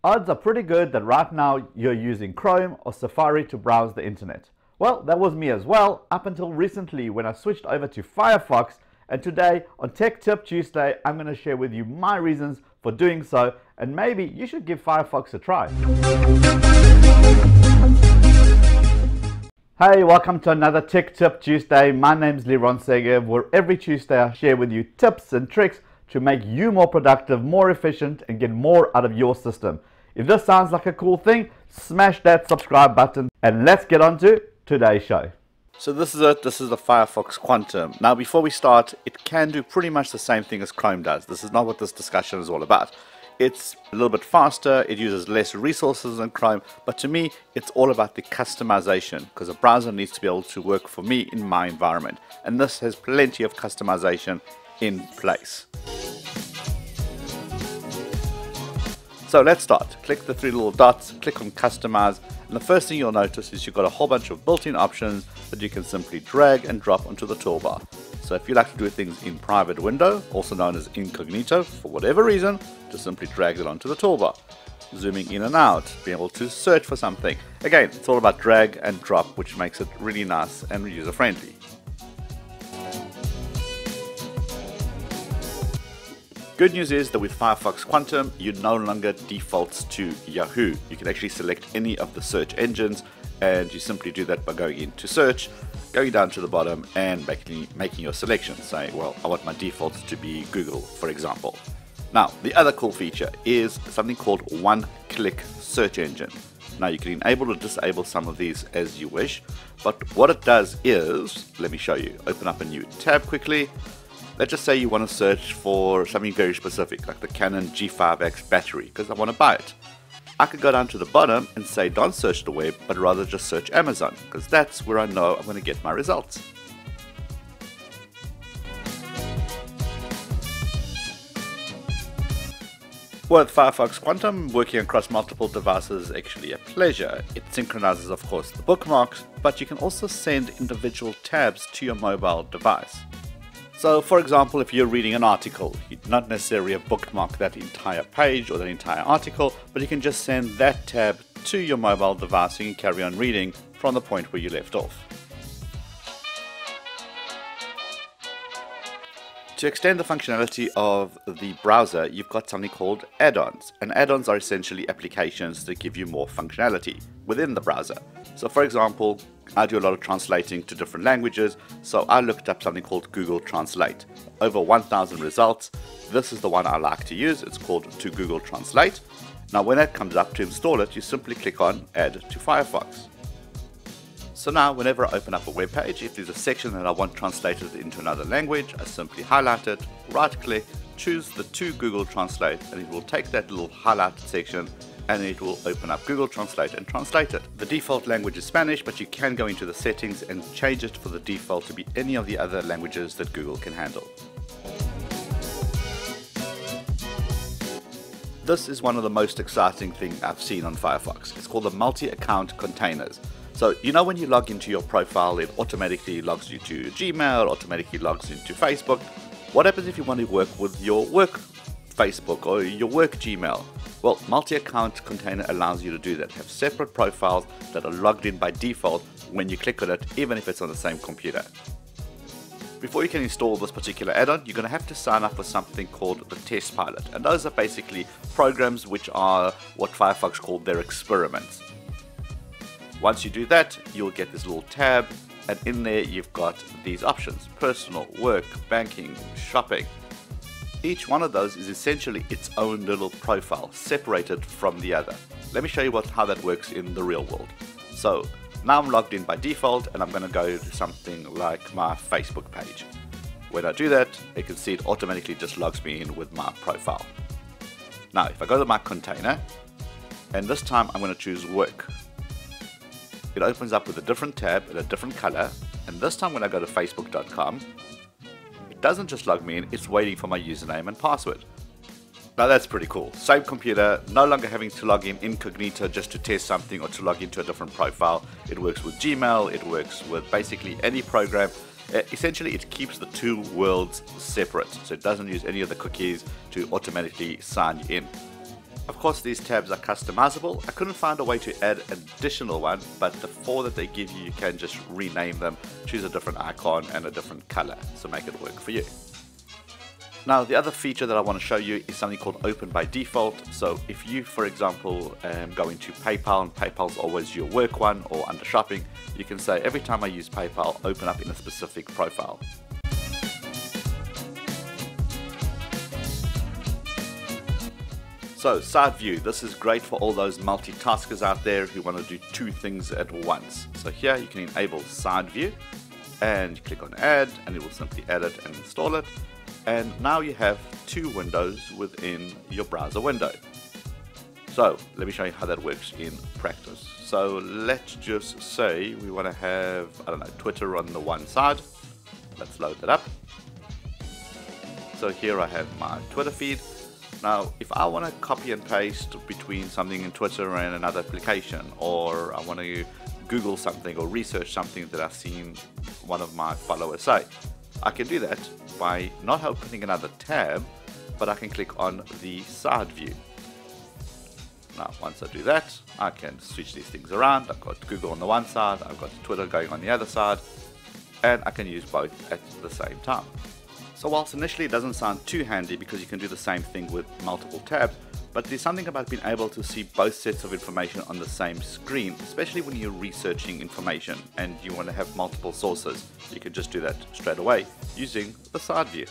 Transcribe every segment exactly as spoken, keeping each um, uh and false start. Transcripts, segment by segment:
Odds are pretty good that right now you're using Chrome or Safari to browse the internet. Well, that was me as well, up until recently when I switched over to Firefox, and today on Tech Tip Tuesday I'm going to share with you my reasons for doing so, and maybe you should give Firefox a try. Hey, welcome to another Tech Tip Tuesday. My name's Liron Segev, where every Tuesday I share with you tips and tricks to make you more productive, more efficient, and get more out of your system. If this sounds like a cool thing, smash that subscribe button and let's get on to today's show. So this is it, this is the Firefox Quantum. Now before we start, it can do pretty much the same thing as Chrome does. This is not what this discussion is all about. It's a little bit faster, it uses less resources than Chrome, but to me it's all about the customization, because a browser needs to be able to work for me in my environment, and this has plenty of customization in place. So let's start. Click the three little dots, click on customize, and the first thing you'll notice is you've got a whole bunch of built-in options that you can simply drag and drop onto the toolbar. So if you like to do things in private window, also known as incognito, for whatever reason, just simply drag it onto the toolbar. Zooming in and out, being able to search for something. Again, it's all about drag and drop, which makes it really nice and user-friendly. Good news is that with Firefox Quantum, you no longer defaults to Yahoo. You can actually select any of the search engines, and you simply do that by going into search, going down to the bottom and making, making your selection. Say, well, I want my defaults to be Google, for example. Now, the other cool feature is something called one-click search engine. Now, you can enable or disable some of these as you wish, but what it does is, let me show you. Open up a new tab quickly. Let's just say you want to search for something very specific, like the Canon G five X battery, because I want to buy it. I could go down to the bottom and say don't search the web, but rather just search Amazon, because that's where I know I'm going to get my results. With Firefox Quantum, working across multiple devices is actually a pleasure. It synchronizes, of course, the bookmarks, but you can also send individual tabs to your mobile device. So, for example, if you're reading an article, you'd not necessarily have bookmarked that entire page or that entire article, but you can just send that tab to your mobile device and you can carry on reading from the point where you left off. To extend the functionality of the browser, you've got something called add-ons, and add-ons are essentially applications that give you more functionality within the browser. So for example, I do a lot of translating to different languages, so I looked up something called Google Translate. Over one thousand results, this is the one I like to use. It's called To Google Translate. Now when that comes up, to install it, you simply click on Add to Firefox. So now whenever I open up a web page, if there's a section that I want translated into another language, I simply highlight it, right click, choose the To Google Translate, and it will take that little highlighted section and it will open up Google Translate and translate it. The default language is Spanish, but you can go into the settings and change it for the default to be any of the other languages that Google can handle. This is one of the most exciting things I've seen on Firefox. It's called the multi-account containers. So you know when you log into your profile, it automatically logs you to Gmail, automatically logs into Facebook. What happens if you want to work with your work Facebook or your work Gmail? Well, multi-account container allows you to do that. Have separate profiles that are logged in by default when you click on it, even if it's on the same computer. Before you can install this particular add-on, you're going to have to sign up for something called the test pilot. And those are basically programs which are what Firefox called their experiments. Once you do that, you'll get this little tab, and in there you've got these options: personal, work, banking, shopping. Each one of those is essentially its own little profile, separated from the other. Let me show you what, how that works in the real world. So now I'm logged in by default, and I'm going to go to something like my Facebook page. When I do that, you can see it automatically just logs me in with my profile. Now if I go to my container, and this time I'm going to choose work. It opens up with a different tab and a different color, and this time when I go to facebook dot com, it doesn't just log me in, it's waiting for my username and password. Now that's pretty cool. Same computer, no longer having to log in incognito just to test something or to log into a different profile. It works with Gmail, it works with basically any program. Uh, essentially it keeps the two worlds separate, so it doesn't use any of the cookies to automatically sign you in. Of course, these tabs are customizable. I couldn't find a way to add an additional one, but the four that they give you, you can just rename them, choose a different icon and a different color, so make it work for you. Now, the other feature that I want to show you is something called Open by Default. So if you, for example, um, go into PayPal, and PayPal's always your work one, or under shopping, you can say every time I use PayPal, open up in a specific profile. So, side view, this is great for all those multitaskers out there who want to do two things at once. So here you can enable side view, and you click on add, and it will simply add it and install it. And now you have two windows within your browser window. So let me show you how that works in practice. So let's just say we want to have, I don't know, Twitter on the one side. Let's load that up. So here I have my Twitter feed. Now, if I want to copy and paste between something in Twitter and another application, or I want to Google something or research something that I've seen one of my followers say, I can do that by not opening another tab, but I can click on the side view. Now, once I do that, I can switch these things around. I've got Google on the one side, I've got Twitter going on the other side, and I can use both at the same time. So whilst initially it doesn't sound too handy because you can do the same thing with multiple tabs, but there's something about being able to see both sets of information on the same screen, especially when you're researching information and you want to have multiple sources. You can just do that straight away using the side view.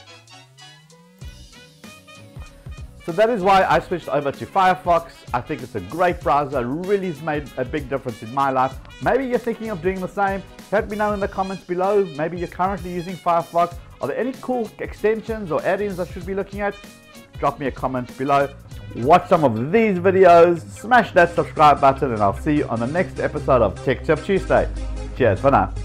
So that is why I switched over to Firefox. I think it's a great browser, really has made a big difference in my life. Maybe you're thinking of doing the same. Let me know in the comments below. Maybe you're currently using Firefox. Are there any cool extensions or add-ins I should be looking at? Drop me a comment below. Watch some of these videos, smash that subscribe button, and I'll see you on the next episode of Tech Tip Tuesday. Cheers for now.